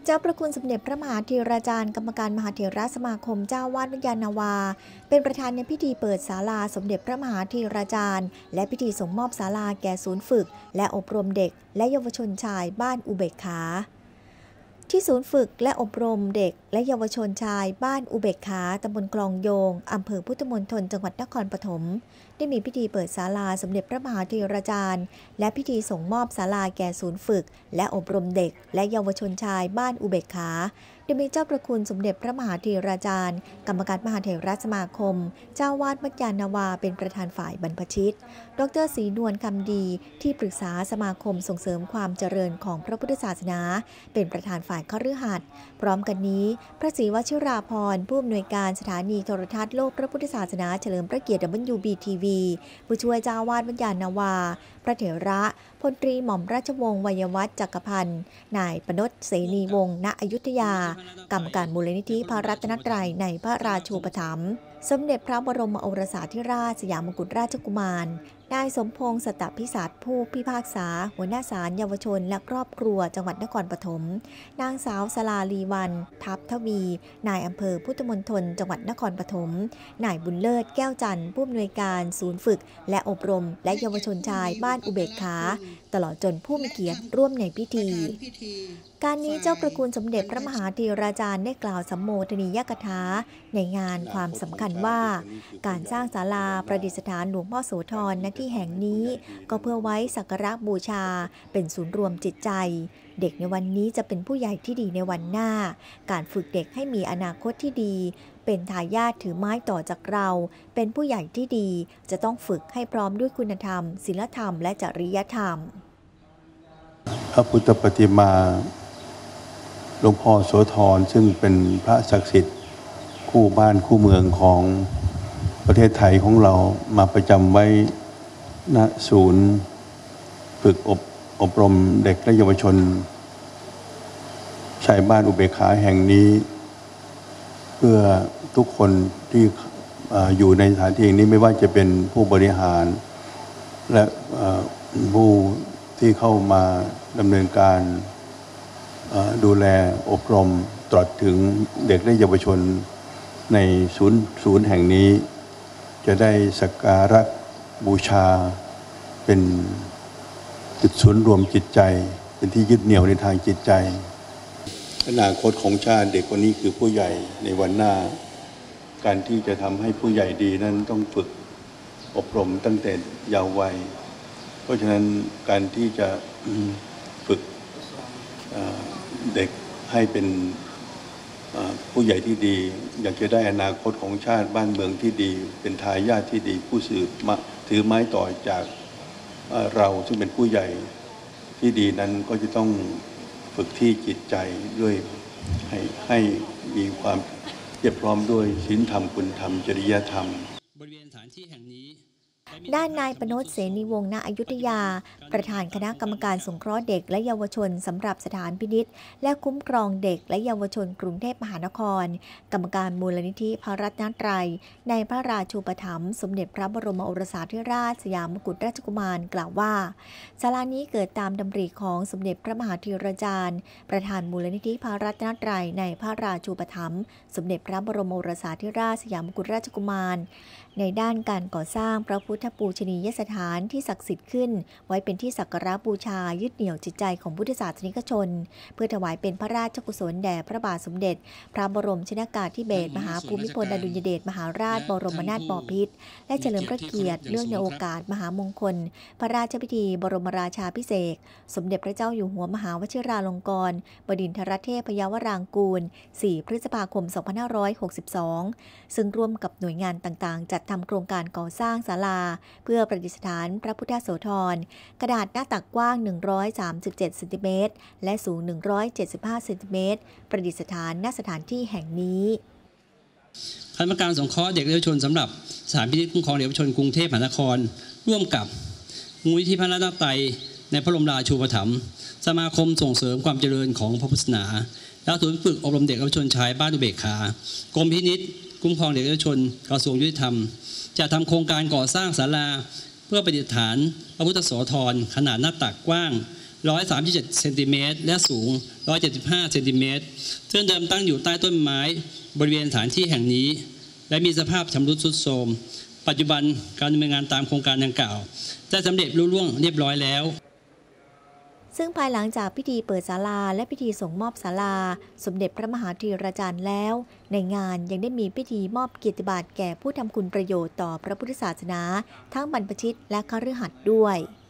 เจ้าประคุณสมเด็จพระมหาเถราจารย์กรรมการมหาเถรสมาคมเจ้าวาดวิญญาณนาวาเป็นประธานในพิธีเปิดศาลาสมเด็จพระมหาเถราจารย์และพิธีส่งมอบศาลาแก่ศูนย์ฝึกและอบรมเด็กและเยาวชนชายบ้านอุเบกขาที่ศูนย์ฝึกและอบรมเด็กและเยาวชนชายบ้านอุเบกขาตำบลคลองโยงอำเภอพุทธมณฑลจังหวัดนครปฐมได้มีพิธีเปิดศาลาสมเด็จพระมหาเถราจารย์และพิธีส่งมอบศาลาแก่ศูนย์ฝึกและอบรมเด็กและเยาวชนชายบ้านอุเบกขาโดยมีเจ้าประคุณสมเด็จพระมหาเถราจารย์กรรมการมหาเถรสมาคมเจ้าวาดวัดยานนาวาเป็นประธานฝ่ายบรรพชิตดร.ศรีนวลคำดีที่ปรึกษาสมาคมส่งเสริมความเจริญของพระพุทธศาสนาเป็นประธานฝ่ายคฤหัสถ์พร้อมกันนี้พระศรีวชิราภรณ์ผู้อำนวยการสถานีโทรทัศน์โลกพระพุทธศาสนาเฉลิมพระเกียรติ WBTV ผู้ช่วยเจ้าวาดวัดยานนาวาพระเถระพลตรีหม่อมราชวงศ์วัยวัฒน์จักรพันธ์นายปนดเสนีวงศ์ณอยุธยากรรมการมูลนิธิพระรัตนตรัยในพระราชูปถัมภ์สมเด็จพระบรมโอรสาธิราชสยามกุฎราชกุมารนายสมพงษ์สัตพิสัตผู้พิพากษาหัวหน้าศาลเยาวชนและครอบครัวจังหวัดนครปฐมนางสาวสลาลีวันทัพทวีนายอำเภอพุทธมณฑลจังหวัดนครปฐมนายบุญเลิศแก้วจันทร์ผู้อำนวยการศูนย์ฝึกและอบรมและเยาวชนชายบ้านอุเบกขาตลอดจนผู้มีเกียรติร่วมในพิธีการนี้เจ้าประคุณสมเด็จพระมหาเถราจารย์ได้กล่าวสัมโมทนียกถาในงานความสำคัญว่าการสร้างศาลาประดิษฐานหลวงพ่อโสธรณที่แห่งนี้ก็เพื่อไว้สักการะบูชาเป็นศูนย์รวมจิตใจเด็กในวันนี้จะเป็นผู้ใหญ่ที่ดีในวันหน้าการฝึกเด็กให้มีอนาคตที่ดีเป็นทายาทถือไม้ต่อจากเราเป็นผู้ใหญ่ที่ดีจะต้องฝึกให้พร้อมด้วยคุณธรรมศีลธรรมและจริยธรรมพระพุทธปฏิมาหลวงพ่อโสธรซึ่งเป็นพระศักดิ์สิทธิ์คู่บ้านคู่เมืองของประเทศไทยของเรามาประจำไว้ณศูนย์ฝึกอบรมเด็กและเยาวชนชายบ้านอุเบกขาแห่งนี้เพื่อทุกคนที่อยู่ในสถานที่นี้ไม่ว่าจะเป็นผู้บริหารและผู้ที่เข้ามาดำเนินการดูแลอบรมตลอดถึงเด็กและเยาวชนในศูนย์แห่งนี้จะได้สักการะบูชาเป็นจุดศูนย์รวมจิตใจเป็นที่ยึดเหนี่ยวในทางจิตใจอนาคตของชาติเด็กคนนี้คือผู้ใหญ่ในวันหน้าการที่จะทำให้ผู้ใหญ่ดีนั้นต้องฝึกอบรมตั้งแต่เยาว์วัยเพราะฉะนั้นการที่จะฝึกเด็กให้เป็นผู้ใหญ่ที่ดีอยากจะได้อนาคตของชาติบ้านเมืองที่ดีเป็นทายาทที่ดีผู้สืบถือไม้ต่อจากเราซึ่งเป็นผู้ใหญ่ที่ดีนั้นก็จะต้องฝึกที่จิตใจด้วยให้มีความเพียบพร้อมด้วยศีลธรรมคุณธรรมจริยธรรมบริเวณสถานที่แห่งนี้ด้านนายปนดเสนีวงศ์ณอยุธยาประธานคณะกรรมการสงเคราะห์เด็กและเยาวชนสำหรับสถานพินิจและคุ้มครองเด็กและเยาวชนกรุงเทพมหานครกรรมการมูลนิธิพระรัตนตรัยในพระราชูปถัมภ์สมเด็จพระบรมโอรสาธิราชสยามกุฎราชกุมารกล่าวว่าศาลานี้เกิดตามดำริของสมเด็จพระมหาเถราจารย์ประธานมูลนิธิพระรัตนตรัยในพระราชูปถัมภ์สมเด็จพระบรมโอรสาธิราชสยามกุฎราชกุมารในด้านการก่อสร้างพระพุทธปูชนียสถานที่ศักดิ์สิทธิ์ขึ้นไว้เป็นที่สักการะบูชายึดเหนี่ยวจิตใจของพุทธศาสนิกชนเพื่อถวายเป็นพระราชกุศลแด่พระบาทสมเด็จพระบรมชนกาธิเบศรมหาภูมิพลอดุลยเดชมหาราชบรมนาถบพิตรและเฉลิมพระเกียรติเนื่องในโอกาสมหามงคลพระราชพิธีบรมราชาภิเษกสมเด็จพระเจ้าอยู่หัวมหาวชิราลงกรณ์บดินทรเทพยาวรางกูล4 พฤษภาคม 2562ซึ่งร่วมกับหน่วยงานต่างๆจัดทำโครงการก่อสร้างศาลาเพื่อประดิษฐานพระพุทธโสธรขนาดหน้าตักกว้าง137เซนติเมตรและสูง175เซนติเมตรประดิษฐานณสถานที่แห่งนี้คณะกรรมการสงเคราะห์เด็กและเยาวชนสำหรับสถานพินิจคุ้มครองเด็กและเยาวชนกรุงเทพมหานครร่วมกับมูลนิธิพระรัตนตรัยในพระบรมราชูปถัมภ์สมาคมส่งเสริมความเจริญของพระพุทธศาสนาและศูนย์ฝึกอบรมเด็กและเยาวชนชายบ้านอุเบกขากรมพินิจคุ้มครองเด็กและเยาวชนกระทรวงยุติธรรมจะทำโครงการก่อสร้างศาลาเพื่อประดิษฐานพระพุทธโสธรขนาดหน้าตักกว้าง 137เซนติเมตรและสูง175เซนติเมตรซึ่งเดิมตั้งอยู่ใต้ต้นไม้บริเวณสถานที่แห่งนี้และมีสภาพชำรุดทรุดโทรมปัจจุบันการดำเนินงานตามโครงการดังกล่าวได้สำเร็จลุล่วงเรียบร้อยแล้วซึ่งภายหลังจากพิธีเปิดศาลาและพิธีส่งมอบศาลาสมเด็จพระมหาธีรจารย์แล้วในงานยังได้มีพิธีมอบเกียรติบัตรแก่ผู้ทำคุณประโยชน์ต่อพระพุทธศาสนาทั้งบรรพชิตและคฤหัสถ์ด้วย